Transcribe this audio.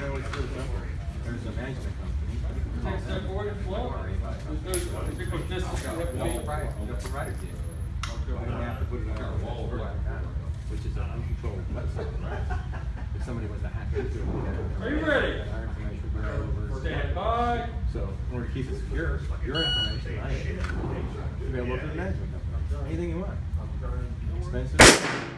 know what it's for. There's a management company. Take step forward and flow. Because this is what we provider team. You have to put it on our wall, which is an uncontrolled website. If somebody was to hack into it, are you ready? Our information would go over. Stand by. So, in order to keep it secure, your information, I should be able to look at the management company. Anything you want. Expensive.